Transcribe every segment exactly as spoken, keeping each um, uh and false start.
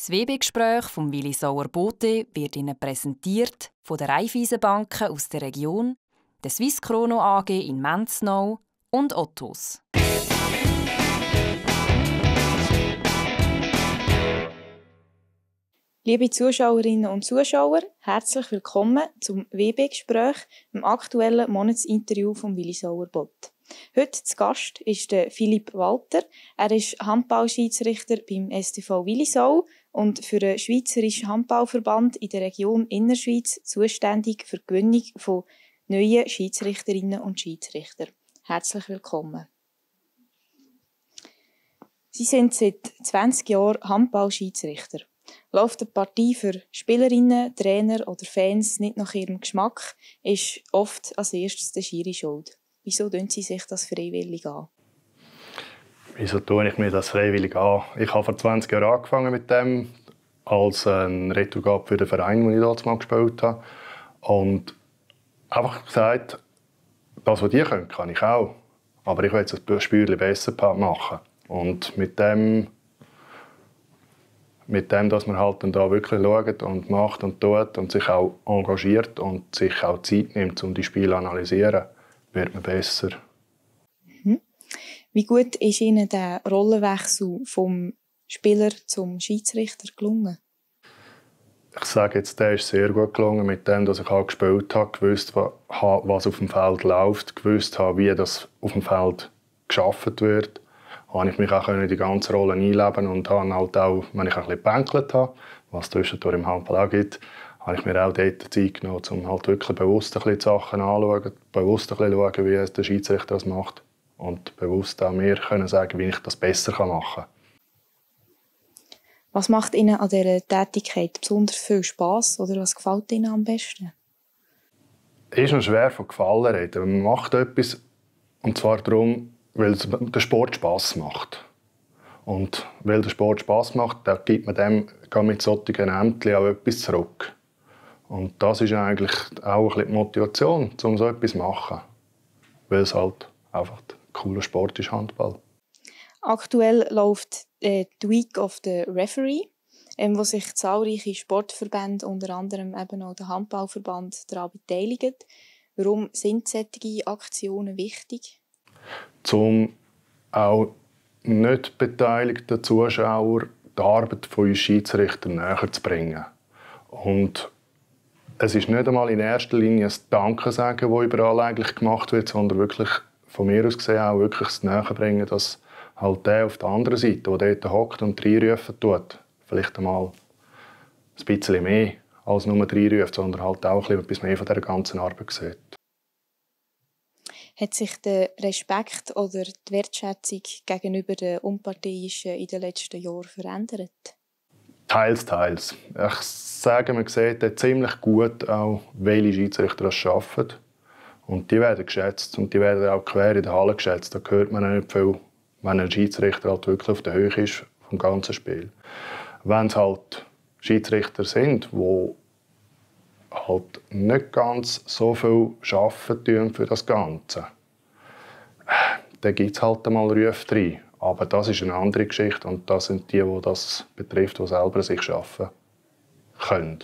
Das W B-Gespräch vom Willi Sauer Bote wird Ihnen präsentiert von der Raiffeisenbanken aus der Region, der Swisschrono A G in Menznau und Ottos. Liebe Zuschauerinnen und Zuschauer, herzlich willkommen zum W B-Gespräch, dem aktuellen Monatsinterview von Willi Sauer Bote. Heute zu Gast ist der Philipp Walter. Er ist Handballschiedsrichter beim S T V Willisau und für den Schweizerischen Handballverband in der Region Innerschweiz zuständig für die Gewinnung von neuen Schiedsrichterinnen und Schiedsrichter. Herzlich willkommen. Sie sind seit zwanzig Jahren Handballschiedsrichter. Läuft eine Partie für Spielerinnen, Trainer oder Fans nicht nach ihrem Geschmack, ist oft als erstes der Schiri schuld. Wieso tun Sie sich das freiwillig an? Wieso tue ich mir das freiwillig an? Ich habe vor zwanzig Jahren angefangen mit dem, als ein Retourgab für den Verein, den ich damals mal gespielt habe. Und einfach gesagt, das, was die können, kann ich auch. Aber ich will es ein Spürchen besser machen. Und mit dem, mit dem, dass man halt dann da wirklich schaut und macht und tut und sich auch engagiert und sich auch Zeit nimmt, um die Spiele zu analysieren, wird man besser. Mhm. Wie gut ist Ihnen der Rollenwechsel vom Spieler zum Schiedsrichter gelungen? Ich sage jetzt, der ist sehr gut gelungen, mit dem, dass ich auch gespielt habe, gewusst, was auf dem Feld läuft, gewusst habe, wie das auf dem Feld geschaffen wird. Habe ich mich auch in die ganze Rolle einleben und habe halt auch, wenn ich ein bisschen gebänkelt habe, was es zwischendurch im Handball auch gibt, habe ich mir auch dort Zeit genommen, um halt wirklich bewusst ein bisschen die Sachen anzuschauen, bewusst ein bisschen schauen, wie der Schiedsrichter das macht und bewusst auch mir können sagen, wie ich das besser machen kann. Was macht Ihnen an dieser Tätigkeit besonders viel Spass oder was gefällt Ihnen am besten? Es ist noch schwer von Gefallen reden. Man macht etwas, und zwar darum, weil der Sport Spass macht. Und weil der Sport Spass macht, da gibt man dem mit solchen Ämtern auch etwas zurück. Und das ist eigentlich auch ein bisschen die Motivation, um so etwas zu machen. Weil es halt einfach ein cooler Sport ist, Handball. Aktuell läuft äh, die Week of the Referee, ähm, wo sich zahlreiche Sportverbände, unter anderem eben auch der Handballverband, daran beteiligen. Warum sind solche Aktionen wichtig? Um auch nicht beteiligten Zuschauern die Arbeit von uns Schiedsrichtern näher zu bringen. Und es ist nicht einmal in erster Linie ein Danke sagen, das überall eigentlich gemacht wird, sondern wirklich von mir aus gesehen auch wirklich das Näherbringen, dass halt der auf der anderen Seite, der dort hockt und reinrufen tut, vielleicht einmal ein bisschen mehr als nur reinruft, sondern halt auch ein bisschen mehr von dieser ganzen Arbeit sieht. Hat sich der Respekt oder die Wertschätzung gegenüber den Unparteiischen in den letzten Jahren verändert? Teils, teils. Ich sage, man sieht ziemlich gut auch, welche Schiedsrichter das arbeiten. Und die werden geschätzt und die werden auch quer in der Halle geschätzt. Da hört man nicht viel, wenn ein Schiedsrichter halt wirklich auf der Höhe ist vom ganzen Spiel. Wenn es halt Schiedsrichter sind, die halt nicht ganz so viel arbeiten für das Ganze, dann gibt es halt einmal Rufe rein. Aber das ist eine andere Geschichte und das sind die, die das betrifft, die selber sich arbeiten können.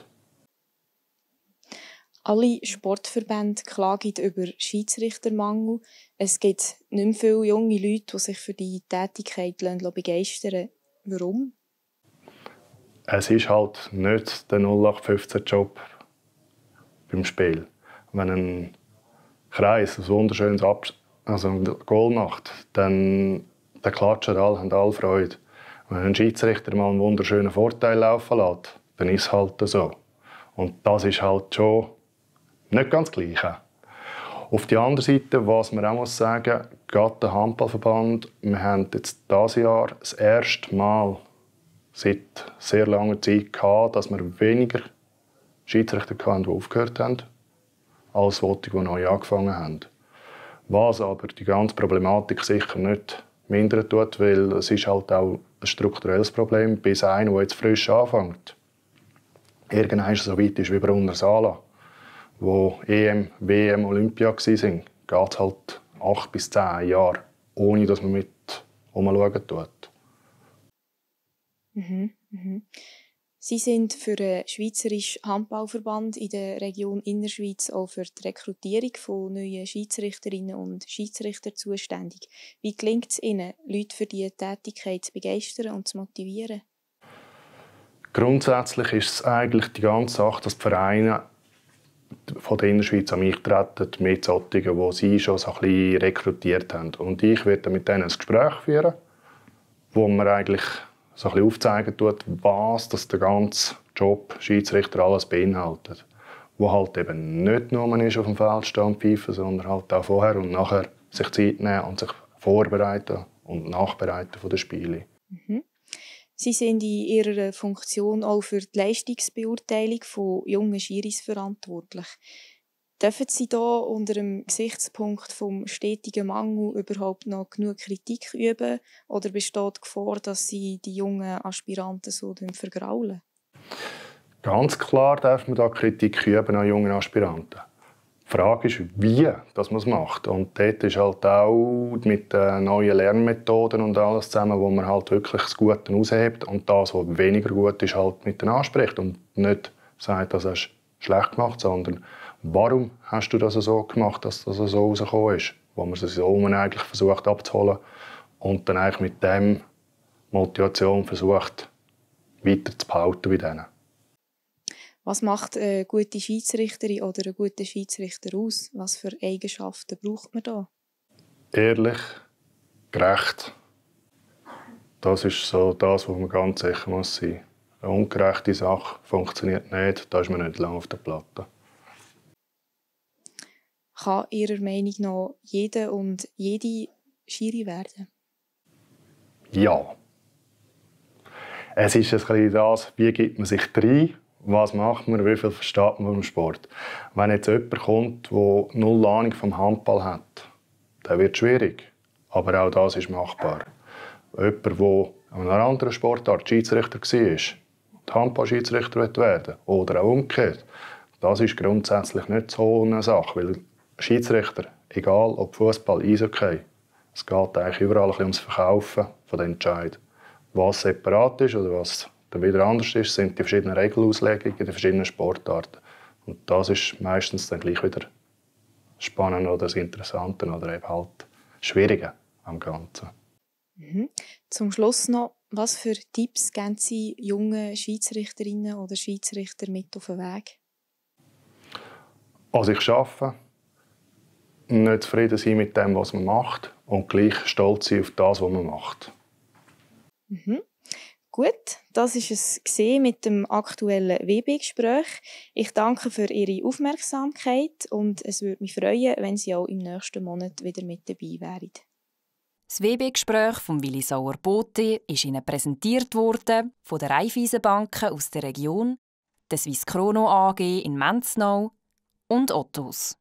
Alle Sportverbände klagen über Schiedsrichtermangel. Es gibt nicht mehr viele junge Leute, die sich für die Tätigkeit begeistern lassen. Warum? Es ist halt nicht der null acht fünfzehn Job beim Spiel. Wenn ein Kreis ein wunderschönes Ab also ein Goal macht, dann, dann klatschen alle, haben alle Freude. Wenn ein Schiedsrichter mal einen wunderschönen Vorteil laufen lässt, dann ist es halt so. Und das ist halt schon nicht ganz das Gleiche. Auf der anderen Seite, was man auch muss sagen, gerade der Handballverband, wir haben jetzt dieses Jahr das erste Mal seit sehr langer Zeit gehabt, dass wir weniger Schiedsrichter hatten, die aufgehört haben, als die, die neu angefangen haben. Was aber die ganze Problematik sicher nicht mindern tut, weil es ist halt auch ein strukturelles Problem, bis einer, der jetzt frisch anfängt, irgendwann so weit ist wie Brunner Sala, wo E M, W M, Olympia waren, geht es halt acht bis zehn Jahre, ohne dass man mit umschauen tut. Mhm, mhm. Sie sind für den Schweizerischen Handballverband in der Region Innerschweiz auch für die Rekrutierung von neuen Schiedsrichterinnen und Schiedsrichtern zuständig. Wie gelingt es Ihnen, Leute für diese Tätigkeit zu begeistern und zu motivieren? Grundsätzlich ist es eigentlich die ganze Sache, dass die Vereine von der Innerschweiz an mich treten mit solchen, die sie schon so ein bisschen rekrutiert haben. Und ich werde mit denen ein Gespräch führen, wo man eigentlich so ein bisschen aufzeigen tut, was das der ganze Job Schiedsrichter alles beinhaltet. Wo halt eben nicht nur ist auf dem Feld stehen und pfeifen, sondern halt auch vorher und nachher sich Zeit nehmen und sich vorbereiten und nachbereiten von den Spielen. Mhm. Sie sind in Ihrer Funktion auch für die Leistungsbeurteilung von jungen Schiris verantwortlich. Dürfen Sie da unter dem Gesichtspunkt vom stetigen Mangel überhaupt noch genug Kritik üben? Oder besteht die Gefahr, dass Sie die jungen Aspiranten so vergraulen? Ganz klar darf man da Kritik üben an jungen Aspiranten. Die Frage ist, wie das man es macht. Und dort ist halt auch mit den neuen Lernmethoden und alles zusammen, wo man halt wirklich das Gute aushebt und das, was weniger gut ist, halt mit den anspricht und nicht sagt, das hast du schlecht gemacht, sondern warum hast du das so gemacht, dass das so rausgekommen ist? Wo man sich so eigentlich versucht abzuholen und dann eigentlich mit dem Motivation versucht, weiter zu behalten bei denen. Was macht eine gute Schiedsrichterin oder einen guten Schiedsrichter aus? Was für Eigenschaften braucht man da? Ehrlich, gerecht. Das ist so das, was man ganz sicher muss sein. Eine ungerechte Sache funktioniert nicht, da ist man nicht lange auf der Platte. Kann Ihrer Meinung nach jeder und jede Schiri werden? Ja. Es ist ein bisschen das, wie gibt man sich rein, was macht man, wie viel versteht man vom Sport. Wenn jetzt jemand kommt, der null Ahnung vom Handball hat, dann wird es schwierig. Aber auch das ist machbar. Jemand, der in einer anderen Sportart Schiedsrichter war, und Handball-Schiedsrichter werden oder auch umgekehrt, das ist grundsätzlich nicht so eine Sache. Weil Schiedsrichter, egal ob Fußball, Eishockey, es geht eigentlich überall ein bisschen ums Verkaufen von den Entscheidungen. Was separat ist oder was dann wieder anders ist, sind die verschiedenen Regelauslegungen in den verschiedenen Sportarten. Und das ist meistens dann gleich wieder spannend oder das Interessante oder eben halt Schwierige am Ganzen. Mhm. Zum Schluss noch, was für Tipps geben Sie jungen Schiedsrichterinnen oder Schiedsrichter mit auf den Weg? Also ich arbeite, nicht zufrieden sein mit dem, was man macht und gleich stolz sein auf das, was man macht. Mhm. Gut, das war es mit dem aktuellen W B-Gespräch. Ich danke für Ihre Aufmerksamkeit und es würde mich freuen, wenn Sie auch im nächsten Monat wieder mit dabei wären. Das W B-Gespräch von Willi Sauer-Bote ist Ihnen präsentiert worden von der Raiffeisenbanken aus der Region, der Swisschrono A G in Menznau und Ottos.